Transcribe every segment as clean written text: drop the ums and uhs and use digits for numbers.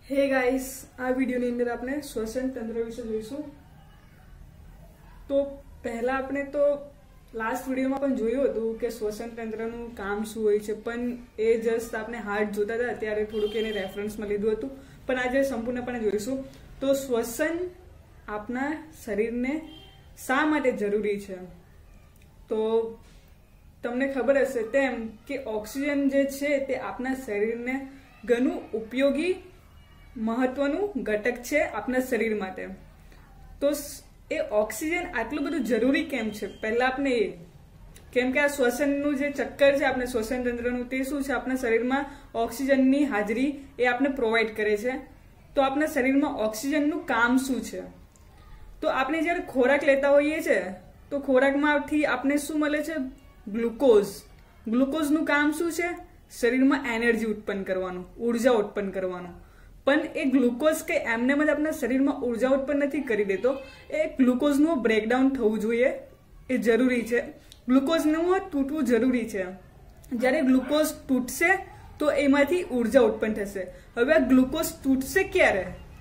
હે ગાઈસ, આ વિડીયોની અંદર આપણે શ્વસન તંત્ર વિશે જોઈશું। તો પહેલા આપણે તો લાસ્ટ વિડીયોમાં પણ જોયું હતું કે શ્વસન તંત્રનું કામ શું હોય છે, પણ એ જસ્ટ આપણે હાર્ટ જોતા હતા ત્યારે થોડુંક એને રેફરન્સમાં લીધું હતું, પણ આજે સંપૂર્ણપણે જોઈશું। તો શ્વસન આપણા શરીરને શા માટે જરૂરી છે? તો તમને ખબર હશે તેમ કે ઓક્સિજન જે છે તે આપણા શરીરને ઘણું ઉપયોગી મહત્વનું ઘટક છે આપણા શરીર માટે। તો એ ઓક્સિજન આટલું બધું જરૂરી કેમ છે? પહેલા આપણે એ કેમ કે આ શ્વસનનું જે ચક્કર છે આપણે શ્વસન તંત્રનું તે શું છે, આપણા શરીરમાં ઓક્સિજનની હાજરી એ આપણે પ્રોવાઈડ કરે છે। તો આપણા શરીરમાં ઓક્સિજનનું કામ શું છે? તો આપણે જ્યારે ખોરાક લેતા હોઈએ છીએ તો ખોરાકમાંથી આપણે શું મળે છે? ગ્લુકોઝ। ગ્લુકોઝનું કામ શું છે? શરીરમાં એનર્જી ઉત્પન્ન કરવાનું, ઉર્જા ઉત્પન્ન કરવાનું। પણ એ ગ્લુકોઝ કે એમને જ આપણા શરીરમાં ઉર્જા ઉત્પન્ન નથી કરી દેતો, એ ગ્લુકોઝનું બ્રેકડાઉન થવું જોઈએ, એ જરૂરી છે। ગ્લુકોઝનું તૂટવું જરૂરી છે। જ્યારે ગ્લુકોઝ તૂટશે તો એમાંથી ઉર્જા ઉત્પન્ન થશે। હવે આ ગ્લુકોઝ તૂટશે ક્યારે?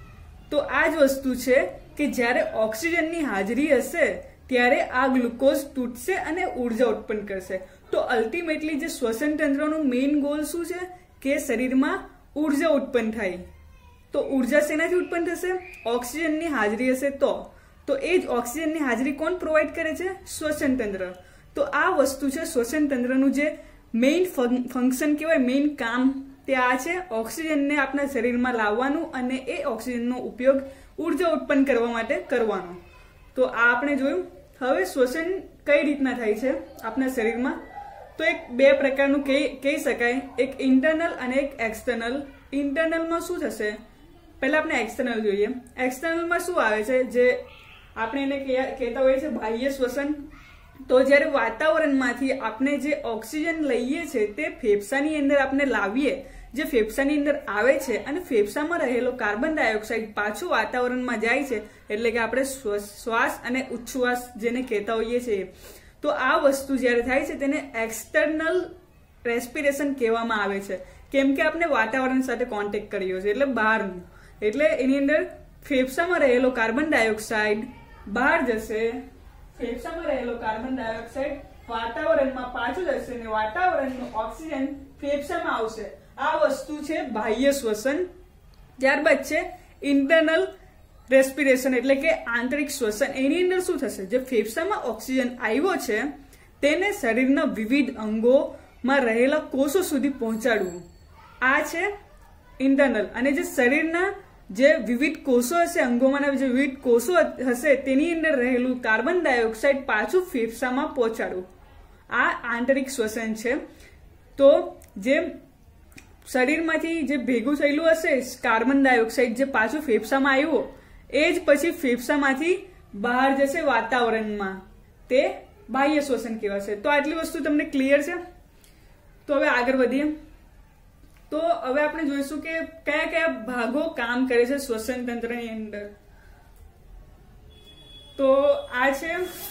તો આ જ વસ્તુ છે કે જ્યારે ઓક્સિજનની હાજરી હશે ત્યારે આ ગ્લુકોઝ તૂટશે અને ઉર્જા ઉત્પન્ન કરશે। તો અલ્ટિમેટલી જે શ્વસન તંત્રનું મેઇન ગોલ શું છે કે શરીરમાં ઉર્જા ઉત્પન્ન થાય। તો ઉર્જા શેનાથી ઉત્પન્ન થશે? ઓક્સિજનની હાજરી હશે તો એ જ ઓક્સિજનની હાજરી કોણ પ્રોવાઈડ કરે છે? શ્વસન તંત્ર। તો આ વસ્તુ છે શ્વસન તંત્રનું જે મેઇન ફંક્શન કહેવાય, મેઇન કામ તે આ છે, ઓક્સિજનને આપણા શરીરમાં લાવવાનું અને એ ઓક્સિજનનો ઉપયોગ ઉર્જા ઉત્પન્ન કરવા માટે કરવાનો। તો આ આપણે જોયું। હવે શ્વસન કઈ રીતના થાય છે આપણા શરીરમાં? તો એક બે પ્રકારનું કહી શકાય, એક ઇન્ટરનલ અને એક એક્સટર્નલ। ઇન્ટરનલમાં શું થશે? પહેલા આપણે એક્સટર્નલ જોઈએ। એક્સટર્નલમાં શું આવે છે? જે આપણે એને કહેતા હોઈએ છીએ બાહ્ય શ્વસન। તો જ્યારે વાતાવરણમાંથી આપણે જે ઓક્સિજન લઈએ છીએ તે ફેફસાની અંદર આપણે લાવીએ, જે ફેફસાની અંદર આવે છે અને ફેફસામાં રહેલો કાર્બન ડાયોક્સાઇડ પાછું વાતાવરણમાં જાય છે, એટલે કે આપણે શ્વાસ અને ઉચ્છ્વાસ જેને કહેતા હોઈએ છીએ। તો આ વસ્તુ જ્યારે થાય છે તેને એક્સટર્નલ રેસ્પિરેશન કહેવામાં આવે છે, કેમ કે આપણે વાતાવરણ સાથે કોન્ટેક્ટ કર્યો છે, એટલે બહારનું। એટલે એની અંદર ફેફસામાં રહેલો કાર્બન ડાયોક્સાઇડ બહાર જશે, ફેફસામાં રહેલો કાર્બન ડાયોક્સાઇડ વાતાવરણમાં પાછું જશે અને વાતાવરણનું ઓક્સિજન ફેફસામાં આવશે। આ વસ્તુ છે બાહ્ય શ્વસન। ત્યારબાદ છે ઇન્ટરનલ રેસ્પિરેશન એટલે કે આંતરિક શ્વસન। એની અંદર શું થશે? જે ફેફસામાં ઓક્સિજન આવ્યો છે તેને શરીરના વિવિધ અંગોમાં રહેલા કોષો સુધી પહોંચાડવું, આ છે ઇન્ટરનલ। અને જે શરીરના જે વિવિધ કોષો હશે, અંગોમાંના જે વિવિધ કોષો હશે તેની અંદર રહેલું કાર્બન ડાયોક્સાઇડ પાછું ફેફસામાં પહોંચાડવું, આ આંતરિક શ્વસન છે। તો જે શરીરમાંથી જે ભેગું થયેલું હશે કાર્બન ડાયોક્સાઇડ જે પાછું ફેફસામાં આવ્યો એ જ પછી ફેફસામાંથી બહાર જશે વાતાવરણમાં, તે બાહ્ય શ્વસન કહેવાશે। તો આટલી વસ્તુ તમને ક્લિયર છે? તો હવે આગળ વધીએ। તો હવે આપણે જોઈશું કે કયા કયા ભાગો કામ કરે છે શ્વસન તંત્રની અંદર। તો આ છે,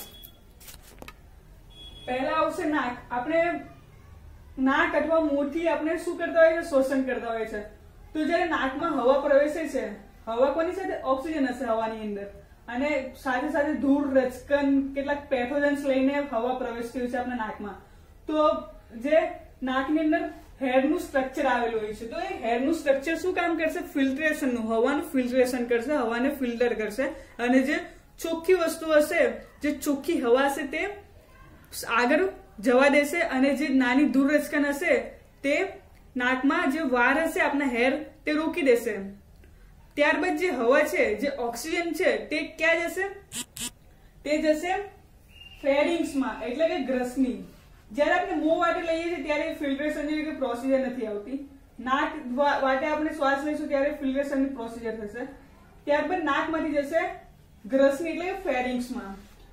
પહેલા આવશે નાક। આપણે નાક અથવા મોંથી આપણે શું કરતા હોય છે? શ્વસન કરતા હોય છે। તો જ્યારે નાકમાં હવા પ્રવેશે છે, હવા કોની સાથે? ઓક્સિજન હશે હવાની અંદર, અને સાથે સાથે ધૂળ, રચકન, કેટલાક પેથોજન્સ લઈને હવા પ્રવેશતી હોય છે આપણા નાકમાં। તો જે નાકની અંદર હેરનું સ્ટ્રક્ચર આવેલું હોય છે, તો એ હેરનું સ્ટ્રક્ચર શું કામ કરશે? ફિલ્ટ્રેશનનું, હવાનું ફિલ્ટ્રેશન કરશે, હવાને ફિલ્ટર કરશે, અને જે ચોખ્ખી વસ્તુ હશે, જે ચોખ્ખી હવા હશે તે આગળ જવા દેશે, અને જે નાની ધૂળ રચકન હશે તે નાકમાં જે વાળ હશે આપણા હેર તે રોકી દેશે। ત્યારબાદ જે હવા છે, જે ઓક્સિજન છે તે ક્યાં જશે? તે જશે ફેરિંગ્સમાં એટલે કે ગ્રસની। જ્યારે આપણે મોં વાટે લઈએ છીએ ત્યારે ફિલ્ટ્રેશન જેવી કે પ્રોસિજર નથી આવતી, નાક વાટે આપણે શ્વાસ લઈશું ત્યારે ફિલ્ટ્રેશનની પ્રોસિજર થશે। ત્યારબાદ નાકમાંથી જશે ગ્રસની એટલે કે ફેરિંગ્સમાં।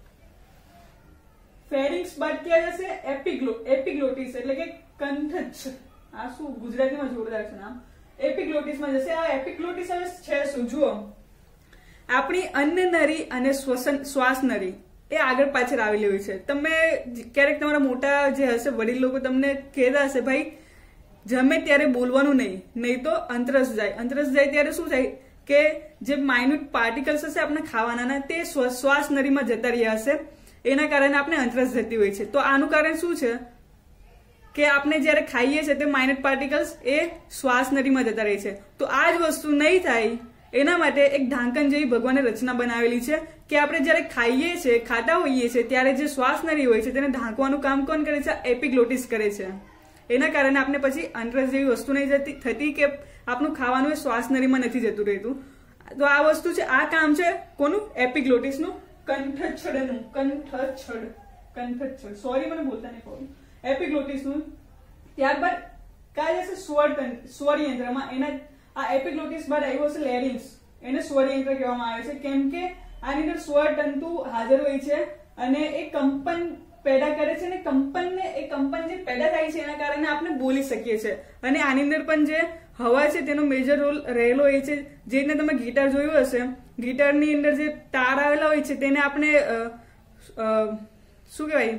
ફેરિંગ્સ બાદ ક્યાં જશે? એપિગ્લોટિસ એટલે કે કંઠચ્છ। આ શું ગુજરાતીમાં જોરદાર છે નામ, એપિગ્લોટિસમાં જશે। આ એપિગ્લોટિસ હવે છે શું? જુઓ, આપણી અન્ન નળી અને શ્વાસ નળી એ આગળ પાછળ આવેલી હોય છે। તમે ક્યારેક તમારા મોટા જે હશે વડીલ લોકો તમને કહેતા હશે, ભાઈ જમે ત્યારે બોલવાનું નહીં તો અંતરસ જાય ત્યારે શું થાય કે જે માઇન્યુટ પાર્ટિકલ્સ હશે આપણે ખાવાના તે શ્વાસ નળીમાં જતા રહ્યા હશે, એના કારણે આપણે અંતરસ જતી હોય છે. તો આનું કારણ શું છે કે આપણે જ્યારે ખાઈએ છીએ તે માઇન્યુટ પાર્ટિકલ્સ એ શ્વાસ નળીમાં જતા રહે છે. તો આ જ વસ્તુ નહીં થાય એના માટે એક ઢાંકણ જેવી ભગવાને રચના બનાવેલી છે કે આપણે જ્યારે ખાઈએ છીએ, ખાતા હોઈએ છીએ ત્યારે જે શ્વાસ નળી હોય છે તેને ઢાંકવાનું કામ કોણ કરે છે? એપિગ્લોટિસ કરે છે. એના કારણે આપણે પછી અંતરસ જેવી વસ્તુ નહીં થતી કે આપણું ખાવાનું શ્વાસ નળીમાં નથી જતું રહેતું. તો આ વસ્તુ છે, આ કામ છે કોનું? એપિગ્લોટિસનું, કંઠચ્છડ સોરી મને બોલતા નહીં કહું, એપિગ્લોટિસનું. ત્યારબાદ કયા જશે? સ્વર યંત્રમાં. એના આ એપિગ્લોટિસ બાદ આવ્યો છે લેરિન્ક્સ, એને સ્વર યંત્ર કહેવામાં આવે છે કેમ કે આની અંદર સ્વર તંતુ હાજર હોય છે અને એ કંપન પેદા કરે છે, અને કંપન જે પેદા થાય છે એના કારણે આપણે બોલી શકીએ છીએ. અને આની અંદર પણ જે હવા છે તેનો મેજર રોલ રહેલો હોય છે. જે રીતે તમે ગિટાર જોયું હશે, ગિટારની અંદર જે તાર આવેલા હોય છે તેને આપણે શું કહેવાય,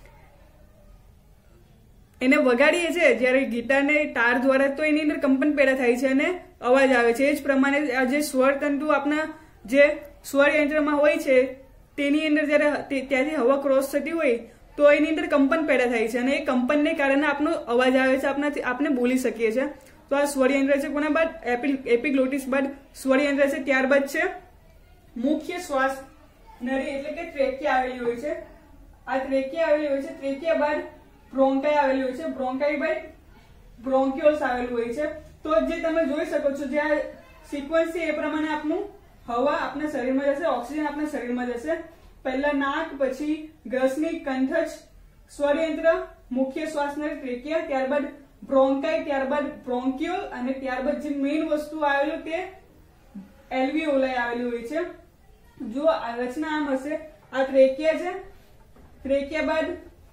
એને વગાડીએ છીએ જ્યારે ગિટારને તાર દ્વારા, તો એની અંદર કંપન પેદા થાય છે અને અવાજ આવે છે. એ જ પ્રમાણે આ જે સ્વર તંતુ આપણા જે સ્વર યંત્રમાં હોય છે તેની અંદર જ્યારે ત્યાંથી હવા ક્રોસ થતી હોય તો એની અંદર કંપન પેદા થાય છે અને એ કંપનને કારણે આપણો અવાજ આવે છે, આપણે બોલી શકીએ છીએ. તો આ સ્વર યંત્ર છે. કોના બાદ? એપિગ્લોટિસ બાદ સ્વર યંત્ર છે. ત્યારબાદ છે મુખ્ય શ્વાસ નળી એટલે કે ટ્રેકિયા આવેલી હોય છે. આ ટ્રેકિયા આવેલી હોય છે. ટ્રેકિયા બાદ બ્રોન્કાઈ આવેલી હોય છે. બ્રોન્કાઈ બાદ બ્રોન્ક્યુલ્સ આવેલું હોય છે. તો જે તમે જોઈ શકો છો જે આ સિક્વન્સ છે એ પ્રમાણે આપનું હવા આપણા શરીરમાં જશે, ઓક્સિજન આપણા શરીરમાં જશે. પહેલા નાક, પછી ગ્રસની, કંઠજ, સ્વરયંત્ર, મુખ્ય શ્વાસ નળી ટ્રેકિયા, ત્યારબાદ બ્રોન્કાઈ, ત્યારબાદ બ્રોન્ક્યુલ અને ત્યારબાદ જે મેઇન વસ્તુ આવેલું તે એલ્વિયોલાઈ આવેલી હોય છે. જો આ રચના આમ હશે, આ ટ્રેકિયા છે, ટ્રેકિયા બાદ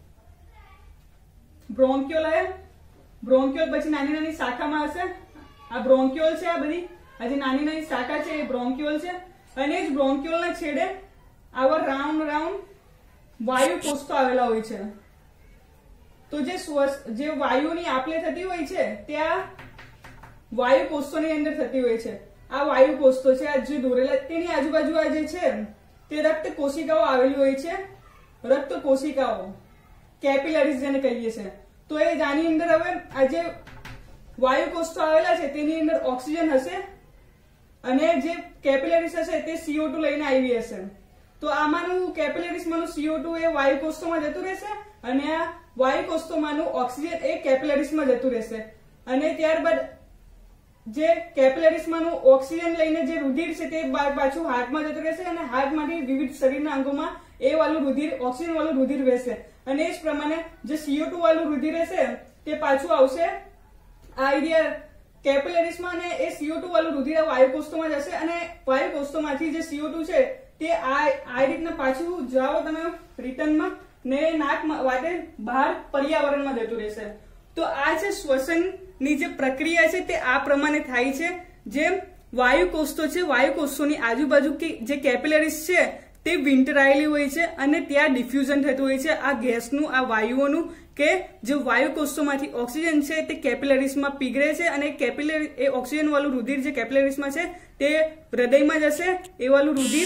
બ્રોન્ક્યુલ આવ્યા, બ્રોન્ક્યુલ પછી નાની નાની શાખામાં હશે, આ બ્રોન્ક્યુલ છે. આ બધી આ જે નાની નાની શાખા છે એ બ્રોન્ક્યુલ છે અને એ જ બ્રોન્ક્યુલના છેડે આવા રાઉન્ડ વાયુ કોષો આવેલા હોય છે. તો જે વાયુની આપલે થતી હોય છે ત્યાં વાયુ કોષોની અંદર થતી હોય છે. આ વાયુ કોષો છે, આ જે દોરેલા તેની આજુબાજુ આ જે છે તે રક્ત કોશિકાઓ આવેલી હોય છે. રક્ત કોશિકાઓ, કેપિલરીઝ જેને કહીએ છીએ. તો એ આની અંદર હવે આ જે વાયુ કોષો આવેલા છે તેની અંદર ઓક્સિજન હશે અને જે કેપિલરીઝ હશે તે CO2 લઈને આવી હશે. તો આમાંનું કેપિલરીઝમાંનું CO2 એ વાયુ કોષોમાં જતું રહેશે અને આ વાયુ કોષોમાંનું ઓક્સિજન એ કેપિલરીઝમાં જતું રહેશે. અને ત્યારબાદ જે કેપિલરીઝમાંનું ઓક્સિજન લઈને જે રુધિર છે તે પાછું હાર્ટમાં જતું રહેશે અને હાર્ટમાંથી વિવિધ શરીરના અંગોમાં એ વાળું રુધિર, ઓક્સિજન વાળું રુધિર વહેશે. અને એ જ પ્રમાણે જે CO2 વાળું રુધિર રહેશે તે પાછું આવશે આ એરિયા કેપિલરીઝમાં અને એ CO2 વાળું રુધિર વાયુ કોષોમાં જશે અને વાયુ કોષોમાંથી જે CO2 છે તે આ રીતના પાછું જાઓ તમે રિટર્નમાં ને નાક વાટે બહાર પર્યાવરણમાં જતું રહેશે. તો આ છે શ્વસનની જે પ્રક્રિયા છે તે આ પ્રમાણે થાય છે. જે વાયુ કોષો છે, વાયુ કોષોની આજુબાજુ જે કેપિલરીઝ છે તે વીંટરાયેલી હોય છે અને ત્યાં ડિફ્યુઝન થતું હોય છે આ ગેસનું, આ વાયુઓનું, કે જે વાયુ કોષોમાંથી ઓક્સિજન છે તે કેપિલરીઝમાં પીગળે છે અને એ ઓક્સિજન વાળું રુધિર જે કેપિલરીઝમાં છે તે હૃદયમાં જશે. એ વાળું રુધિર.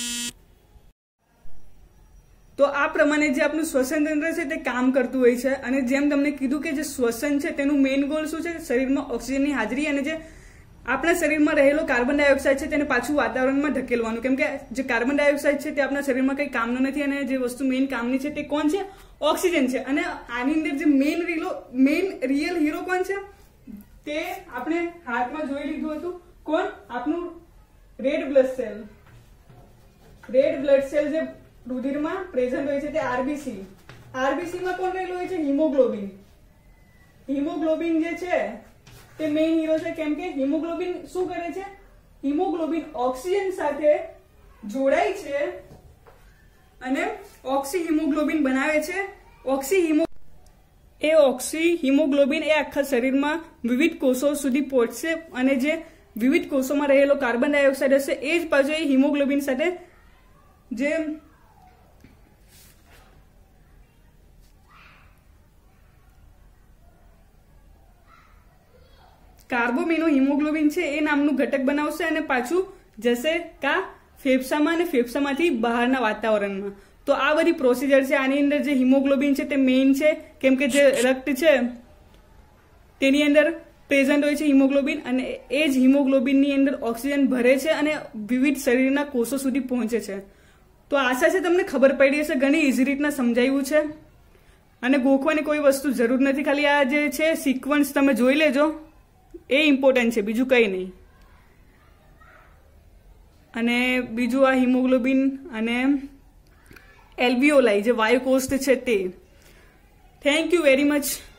તો આ પ્રમાણે જે આપણું શ્વસન તંત્ર છે તે કામ કરતું હોય છે. અને જેમ તમને કીધું કે જે શ્વસન છે તેનું મેઇન ગોલ શું છે? શરીરમાં ઓક્સિજનની હાજરી અને જે આપણા શરીરમાં રહેલો કાર્બન ડાયોક્સાઇડ છે તેને પાછું વાતાવરણમાં ધકેલવાનું. કેમ કે જે કાર્બન ડાયોક્સાઇડ છે તે આપણા શરીરમાં કંઈ કામનું નથી અને જે વસ્તુ મેઇન કામની છે તે કોણ છે? ઓક્સિજન છે. અને આની અંદર જે મેઇન રિયલ હીરો કોણ છે? તે આપણે હાથમાં જોઈ લીધું હતું. કોણ? આપણું red blood cell. Red blood cell જે રુધિરમાં પ્રેઝન્ટ હોય છે તે આરબીસી. આરબીસીમાં કોણ રહેલું હોય છે? હિમોગ્લોબિન. હિમોગ્લોબિન જે છે તે મેઇન હીરો છે. કેમ કે હિમોગ્લોબિન શું કરે છે? હિમોગ્લોબિન ઓક્સિજન સાથે જોડાય છે અને ઓક્સી હિમોગ્લોબિન બનાવે છે. ઓક્સી હિમોગ્લોબિન એ આખા શરીરમાં વિવિધ કોષો સુધી પહોંચશે અને જે વિવિધ કોષોમાં રહેલો કાર્બન ડાયોક્સાઇડ હશે એ જ પાછો એ હિમોગ્લોબિન સાથે જે કાર્બોમિનો હિમોગ્લોબિન છે એ નામનું ઘટક બનાવશે અને પાછું જશે ફેફસામાં અને ફેફસામાંથી બહારના વાતાવરણમાં. તો આ બધી પ્રોસિજર છે. આની અંદર જે હિમોગ્લોબિન છે તે મેઇન છે, કેમ કે જે રક્ત છે તેની અંદર પ્રેઝન્ટ હોય છે હિમોગ્લોબિન, અને એ જ હિમોગ્લોબિનની અંદર ઓક્સિજન ભરે છે અને વિવિધ શરીરના કોષો સુધી પહોંચે છે. તો આશા છે તમને ખબર પડી હશે. ઘણી ઇઝી રીતના સમજાવ્યું છે અને ગોખવાની કોઈ વસ્તુ જરૂર નથી. ખાલી આ જે છે સિક્વન્સ તમે જોઈ લેજો, એ ઇમ્પોર્ટન્ટ છે, બીજું કંઈ નહીં. અને બીજું આ હિમોગ્લોબિન અને એલ્વિયોલાઈ જે વાયુકોષ છે તે. Thank you very much.